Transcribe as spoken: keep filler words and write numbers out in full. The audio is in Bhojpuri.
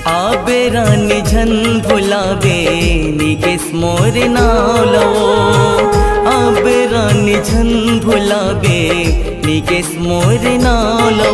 आबे रानी झन भुलावे निकेश मोर नाव लो। आबे रानी झन भुलावे निकेश मोर नाव लो।